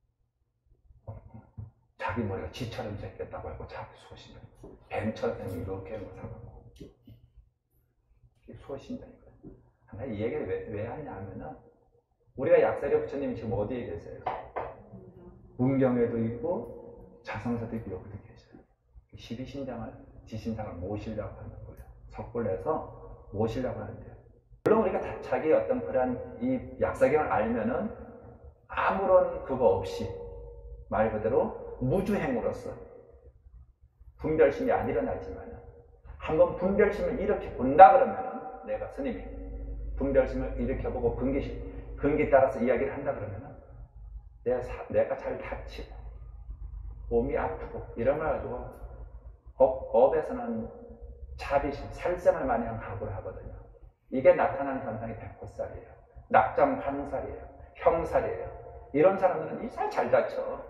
자기 머리가 쥐처럼 생겼다고 하고 자기 소신을 뱀처럼 이렇게 하는 거 사갖고 이게 소신장이거든요. 나 이 얘기를 왜, 왜 하냐면은 우리가 약사리 부처님이 지금 어디에 계세요? 문경에도 있고 자성사도 있고 여기도 계셔요. 십이신장을 지신장을 모시려고 하는 거예요. 석굴내서 모시려고 하는데요. 물론 우리가 다 자기의 어떤 그런 이 약사경을 알면은 아무런 그거 없이 말 그대로 무주행으로서 분별심이 안 일어나지만 한번 분별심을 일으켜 본다 그러면은 내가 스님이 분별심을 일으켜보고 근기, 근기 따라서 이야기를 한다 그러면은 내가, 사, 내가 잘 다치고 몸이 아프고 이런 걸 가지고 업, 업에서는 자비심, 살생을 많이 한 각오를 하거든요. 이게 나타나는 현상이 백호살이에요. 낙장 환살이에요. 형살이에요. 이런 사람들은 이살 잘 다쳐.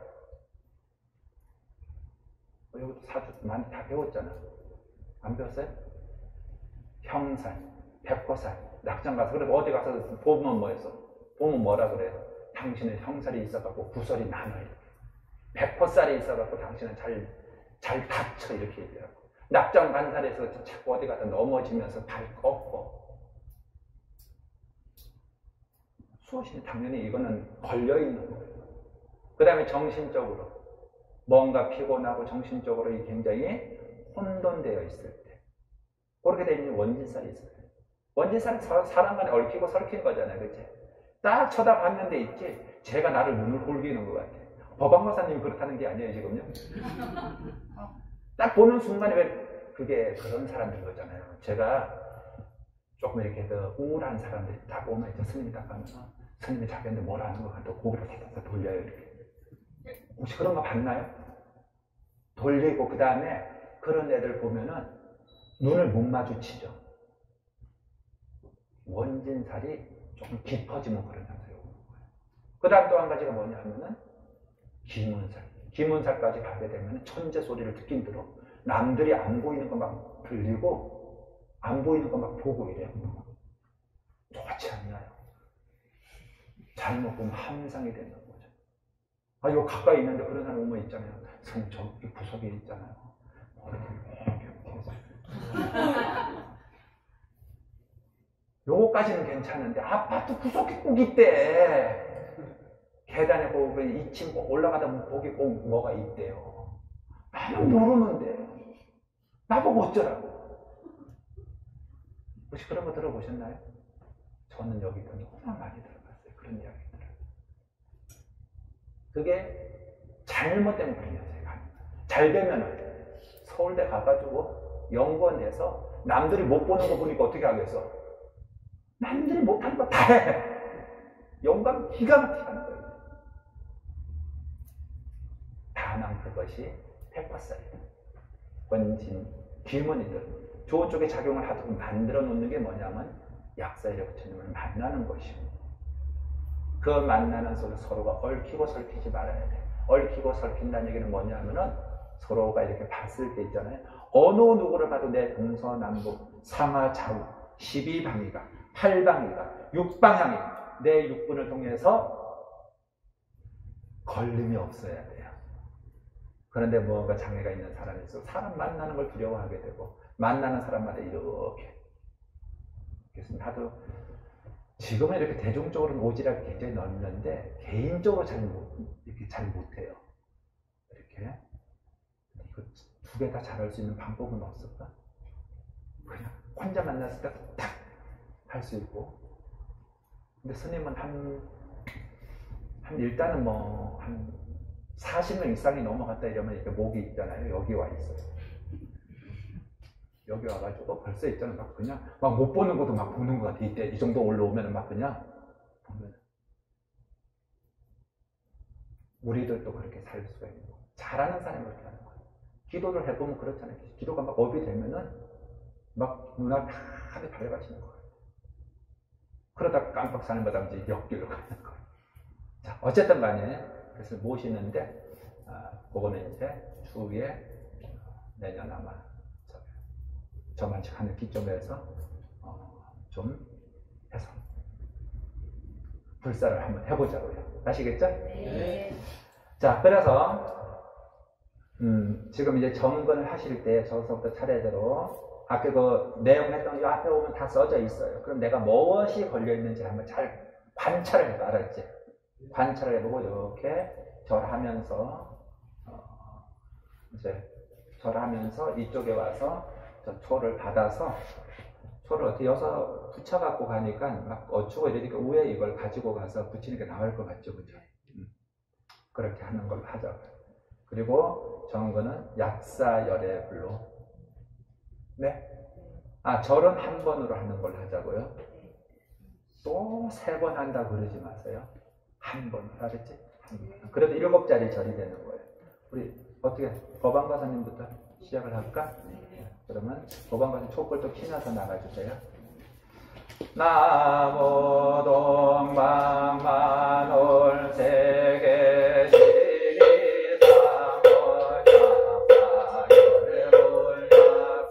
여기도 사주 많이 다 배웠잖아. 안 배웠어요? 형살, 백호살, 낙장 가서 그래도 어디 가서 보면 뭐였어? 보면 뭐라 그래요? 당신은 형살이 있어갖고 구설이 많아요. 백호살이 있어갖고 당신은 잘, 잘 다쳐 이렇게 얘기하고 낙장 반살에서 자꾸 어디 가서 넘어지면서 발 꺾고 수호신이 당연히 이거는 걸려있는 거예요. 그 다음에 정신적으로 뭔가 피곤하고 정신적으로 굉장히 혼돈되어 있을 때 그렇게 되어 있는 원진살이 있어요. 원진살은 사람 간에 얽히고 설킨 거잖아요. 그치? 딱 쳐다봤는데 있지 제가 나를 눈을 홀기는 것 같아. 법안과사님이 그렇다는 게 아니에요, 지금요. 딱 보는 순간에 왜 그게 그런 사람들인 거잖아요. 제가 조금 이렇게 그 우울한 사람들이 딱 오면 이제 스님이 딱 가면서 스님이 자기한테 뭘 하는 것 같다고 고개를 살짝 돌려요, 이렇게. 혹시 그런 거 봤나요? 돌리고 그 다음에 그런 애들 보면은 눈을 못 마주치죠. 원진살이 조금 깊어지면 그런 현상이 오는 거예요. 그 다음 또 한 가지가 뭐냐 하면은 기문살. 기문살까지 가게 되면 천재 소리를 듣긴 들어. 남들이 안 보이는 거 막 들리고 안 보이는 거 막 보고 이래요. 좋지 않나요? 잘못 보면 함상이 되는 거죠. 아, 이거 가까이 있는데 그런 사람 오면 있잖아요. 선 저기 구석에 있잖아요. 어, 이렇게, 이렇게 해서. 요거까지는 괜찮은데 아파트 구석에 꼭 있대. 계단에 꼭 이 층 꼭 올라가다 보면 거기 꼭 뭐가 있대요. 나는 모르는데 나보고 어쩌라고. 혹시 그런 거 들어보셨나요? 저는 여기 너무 많이 들어봤어요. 그런 이야기들을. 그게 잘못된 그런 현상이 갑니다. 잘 되면은 서울대 가가지고 연구원에서 남들이 못 보는 거 보니까 어떻게 하겠어? 남들이 못하는 거 다 해. 영감 기가 막히게 하는 거예요. 다만 그것이 백퍼센트 원진, 귀문이들 좋은 쪽에 작용을 하도록 만들어 놓는 게 뭐냐면 약사이래 부처님을 만나는 것이고, 그 만나는 속에 서로가 얽히고 설키지 말아야 돼. 얽히고 설킨다는 얘기는 뭐냐면은 서로가 이렇게 봤을 때 있잖아요. 어느 누구를 봐도 내 동서남북 상하좌우 십이방위가 팔방위가 육방향이 내 육군을 통해서 걸림이 없어야 돼요. 그런데 뭐가 장애가 있는 사람이 있어 사람 만나는 걸 두려워하게 되고 만나는 사람마다 이렇게. 그래서 나도 지금은 이렇게 대중적으로는 오지랖이 굉장히 넓는데 개인적으로 잘 못, 이렇게 잘 못해요. 이렇게. 이거 두 개 다 잘할 수 있는 방법은 없을까? 그냥 혼자 만났을 때 딱 할 수 있고. 근데 스님은 한, 한 일단은 뭐, 한 사십 명 이상이 넘어갔다 이러면 이렇게 목이 있잖아요. 여기 와 있어요. 여기 와가지고 벌써 있잖아요. 막 그냥 막 못 보는 것도 막 보는 것 같아. 이때 이 정도 올라오면 막 그냥 보면. 우리들도 그렇게 살 수가 있는 거. 잘하는 사람이 그렇게 하는 거예요. 기도를 해보면 그렇잖아요. 기도가 막 업이 되면은 막 눈알 다 밝아지는 거예요. 그러다 깜빡 사는마다 이제 역길로 가는 거예요. 자, 어쨌든 간에 그래서 모시는데, 아, 그거는 이제 추후에 내년 아마 저만치 하는 기점에서 어, 좀 해서 불사를 한번 해보자고요. 아시겠죠? 네. 자, 그래서 음, 지금 이제 점근을 하실 때 저서부터 차례대로 아까 그 내용 했던 이 앞에 오면 다 써져 있어요. 그럼 내가 무엇이 걸려 있는지 한번 잘 관찰을 해봐. 알았지? 관찰을 해보고 이렇게 절하면서 어, 이제 절하면서 이쪽에 와서 저 초를 받아서 초를 어떻게 여서 붙여갖고 가니까 막 어추고 이러니까 위에 이걸 가지고 가서 붙이는 게 나을 것 같죠, 그죠? 음. 그렇게 하는 걸로 하자고요. 그리고 정근은 약사열애불로. 네? 아, 절은 한 번으로 하는 걸로 하자고요. 또 세 번 한다 그러지 마세요. 한 번, 알았지? 한 번. 그래도 일곱 자리 절이 되는 거예요. 우리 어떻게 법안과사님부터 시작을 할까? 그러면 법안과사님 촛불도 켜놔서 나가주세요. 나무 동방